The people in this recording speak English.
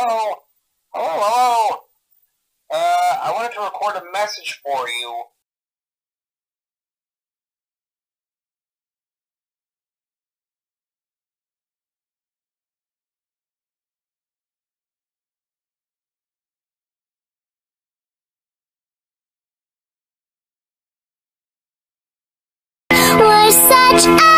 Hello? Hello? I wanted to record a message for you. We're such a